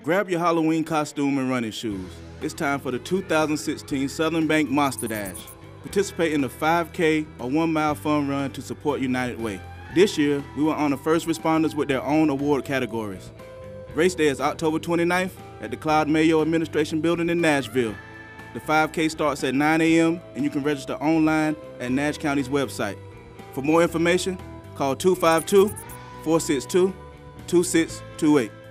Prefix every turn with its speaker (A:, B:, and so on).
A: Grab your Halloween costume and running shoes. It's time for the 2016 Southern Bank Monster Dash. Participate in the 5K or 1 mile fun run to support United Way. This year, we will honor first responders with their own award categories. Race day is October 29th at the Cloud Mayo Administration Building in Nashville. The 5K starts at 9 a.m. and you can register online at Nash County's website. For more information, call 252-462-2628.